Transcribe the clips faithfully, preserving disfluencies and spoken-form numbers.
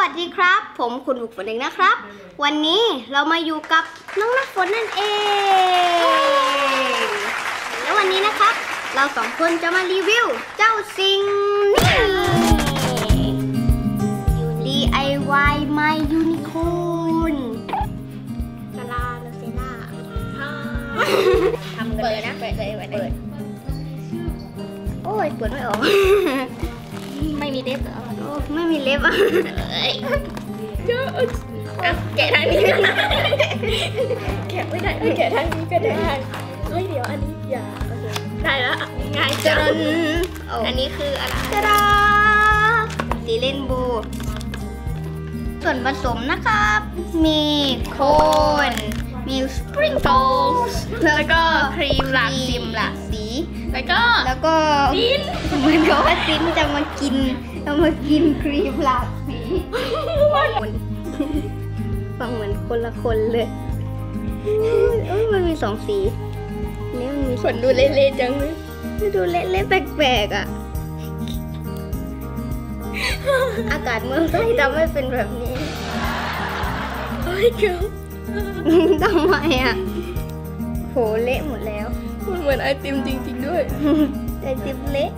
สดีครับผมคุณบุกฝนเองนะครับวันนี้เรามาอยู่กับน้องน้ำฝนนั่นเองแล้ววันนี้นะครับเราสองคนจะมารีวิวเจ้าสิ่งนี้ ดี ไอ วาย My Unicorn ซาลาโลเซล่าทำกันเลยนะเปิดเลยเปิดโอ้ยเปิดไม่ออกไม่มีเล็บเหรอโอ้ไม่มีเล็บอ่ะเยอะแกะทางนี้ก็ได้แกะไม่ได้แกะทางนี้ก็ได้เฮ้ยเดี๋ยวอันนี้อย่าได้แล้วง่ายจังอันนี้คืออะไรตาดาสีเรนโบว์ส่วนผสมนะครับมีโคนมีสปริงเกิลแล้วก็ครีมหลากสีหลากสีแล้วก็แล้วก็ซินเหมือนกับว่าซินจะมากินจะมากินครีมหลากสีฟังเหมือนคนละคนเลยเอ้ยมันมีสองสีนี่มันมีขนดูเละๆจังเลยดูเละๆแปลกๆอ่ะอากาศเมืองไทยทำให้เป็นแบบนี้เฮ้ยเกิร์ลทำไมอ่ะโหเละหมดแล้วมันเหมือนไอติมจริงๆด้วยไอติมเละ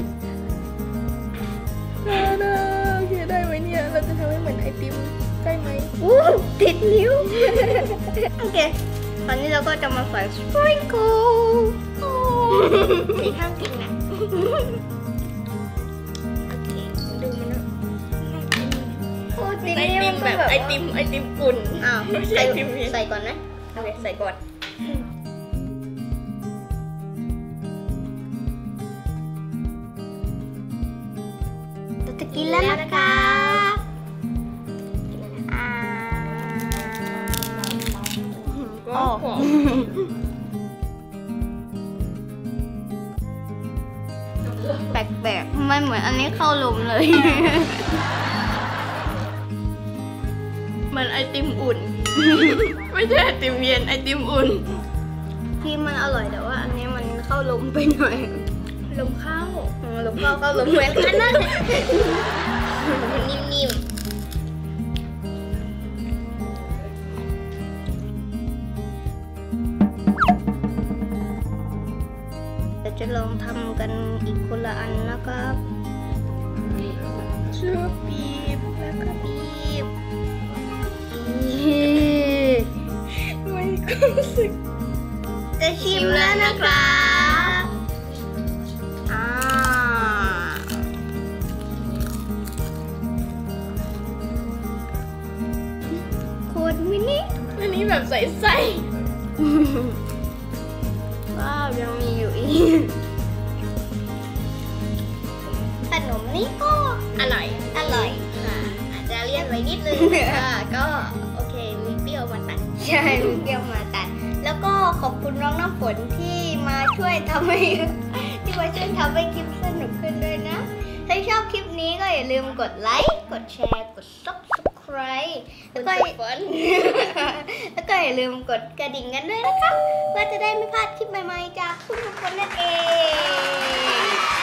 น่าน่าโอเคได้ไหมเนี่ยเราจะทำให้เหมือนไอติมได้ไหมอู้ติดนิ้วโอเคตอนนี้เราก็จะมาใส่สปริงเกิลมีข้ามกินนะโอเคดูมันนะโอ้ติดไอติมแบบไอติมไอติมปุ่นอ้าวไม่ใช่ไอติมใส่ก่อนนะโอเคใส่ก่อนจะกินแล้วนะคะก็หอมแปลกๆมันเหมือนอันนี้เข้าลมเลยเหมือนไอติมอุ่นไม่ใช่ไอติมเย็นไอติมอุ่นที่มันอร่อยแต่ว่าอันนี้มันเข้าลมไปหน่อยลมเข้าลมเข้าเข้าลมเหมือนกันนะมันนิ่มๆแต่จะลองทำกันอีกคนละอันนะครับชื่อปีบแล้วก็ปีบไม่รู้สึกจะชิมแล้วนะครับอ่าโคตรมินิอันนี้แบบใส่ไส้ว้าวยังมีอยู่อีกขนมนี้ก็อร่อยอร่อยค่ะอาจจะเลี่ยนไว้นิดนึงค่ะก็โอเคมีเปรี้ยวมาตัดใช่มีเปรี้ยวมาตัดแล้วก็ขอบคุณน้องน้ำฝนที่มาช่วยทำให้ที่มาช่วยทำให้คลิปสนุกขึ้นด้วยนะถ้าชอบคลิปนี้ก็อย่าลืมกดไลค์กดแชร์กด ซับสไครบ์ แล้วก็แล้วก็อย่าลืมกดกระดิ่งกันด้วยนะครับเพื่อจะได้ไม่พลาดคลิปใหม่ๆจากคุณทุกคนนั่นเอง